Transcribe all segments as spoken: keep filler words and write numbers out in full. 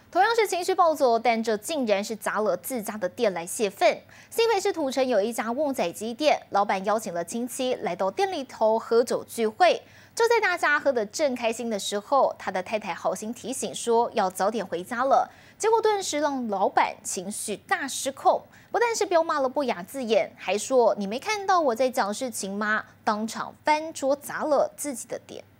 同样是情绪暴走，但这竟然是砸了自家的店来泄愤。新北市土城有一家旺仔鸡店，老板邀请了亲戚来到店里头喝酒聚会。就在大家喝得正开心的时候，他的太太好心提醒说要早点回家了，结果顿时让老板情绪大失控，不但是飙骂了不雅字眼，还说你没看到我在讲事情吗？当场翻桌砸了自己的店。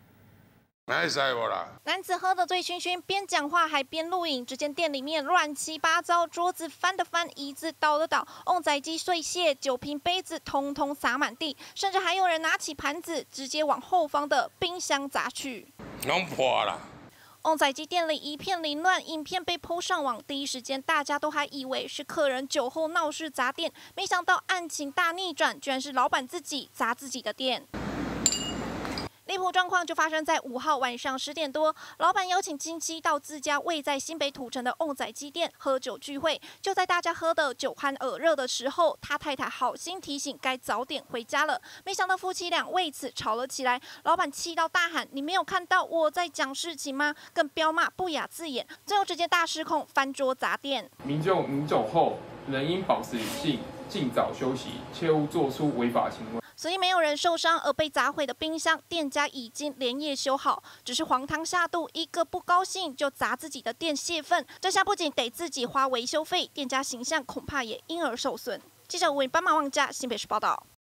男子喝得醉醺醺，边讲话还边录影。只见店里面乱七八糟，桌子翻的翻，椅子倒的倒，旺仔鸡碎屑，酒瓶杯子通通洒满地，甚至还有人拿起盘子直接往后方的冰箱砸去。 弄破了。 旺仔鸡店里一片凌乱，影片被po上网，第一时间大家都还以为是客人酒后闹事砸店，没想到案情大逆转，居然是老板自己砸自己的店。 离谱状况就发生在五号晚上十点多，老板邀请亲戚到自家位在新北土城的旺仔鸡店喝酒聚会。就在大家喝得酒酣耳热的时候，他太太好心提醒该早点回家了。没想到夫妻俩为此吵了起来，老板气到大喊：“你没有看到我在讲事情吗？”更飙骂不雅字眼，最后直接大失控，翻桌砸店。 民众饮酒后仍应保持理性，尽早休息，切勿做出违法行为。 所以没有人受伤，而被砸毁的冰箱，店家已经连夜修好，只是黄汤下肚，一个不高兴就砸自己的店泄愤，这下不仅得自己花维修费，店家形象恐怕也因而受损。记者吴文斑马旺家新北市报道。